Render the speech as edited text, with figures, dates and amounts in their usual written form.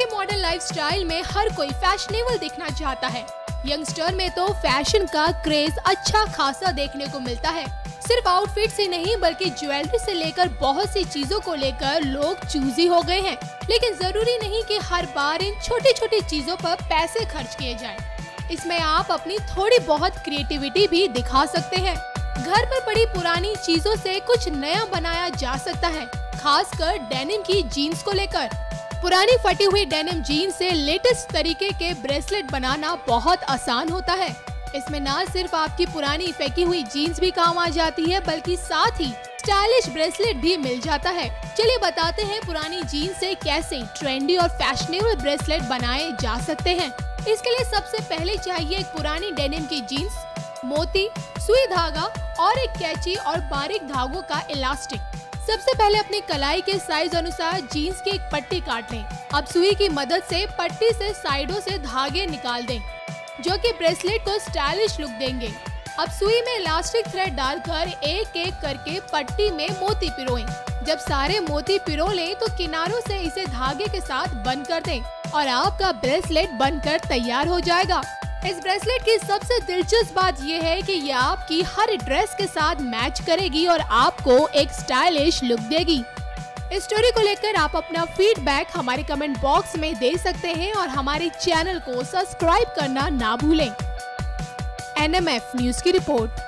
के modern lifestyle में हर कोई फैशनेबल दिखना चाहता है। यंगस्टर में तो फैशन का क्रेज अच्छा खासा देखने को मिलता है। सिर्फ आउटफिट से नहीं बल्कि ज्वेलरी से लेकर बहुत सी चीजों को लेकर लोग चूजी हो गए हैं। लेकिन जरूरी नहीं कि हर बार इन छोटी छोटी चीजों पर पैसे खर्च किए जाएं। इसमें आप अपनी थोड़ी बहुत क्रिएटिविटी भी दिखा सकते हैं। घर पर पड़ी पुरानी चीजों से कुछ नया बनाया जा सकता है, खासकर डेनिम की जीन्स को लेकर। पुरानी फटी हुई डेनिम जीन्स से लेटेस्ट तरीके के ब्रेसलेट बनाना बहुत आसान होता है। इसमें न सिर्फ आपकी पुरानी फेंकी हुई जीन्स भी काम आ जाती है, बल्कि साथ ही स्टाइलिश ब्रेसलेट भी मिल जाता है। चलिए बताते हैं पुरानी जीन्स से कैसे ट्रेंडी और फैशनेबल ब्रेसलेट बनाए जा सकते हैं। इसके लिए सबसे पहले चाहिए एक पुरानी डेनिम की जीन्स, मोती, सुई धागा और एक कैंची और बारीक धागों का इलास्टिक। सबसे पहले अपनी कलाई के साइज अनुसार जीन्स की एक पट्टी काट लें। अब सुई की मदद से पट्टी से साइडों से धागे निकाल दें, जो कि ब्रेसलेट को स्टाइलिश लुक देंगे। अब सुई में इलास्टिक थ्रेड डालकर एक एक करके पट्टी में मोती पिरोएं। जब सारे मोती पिरो लें तो किनारों से इसे धागे के साथ बंद कर दें और आपका ब्रेसलेट बनकर तैयार हो जाएगा। इस ब्रेसलेट की सबसे दिलचस्प बात यह है कि यह आपकी हर ड्रेस के साथ मैच करेगी और आपको एक स्टाइलिश लुक देगी। इस स्टोरी को लेकर आप अपना फीडबैक हमारे कमेंट बॉक्स में दे सकते हैं और हमारे चैनल को सब्सक्राइब करना ना भूलें। NMF न्यूज की रिपोर्ट।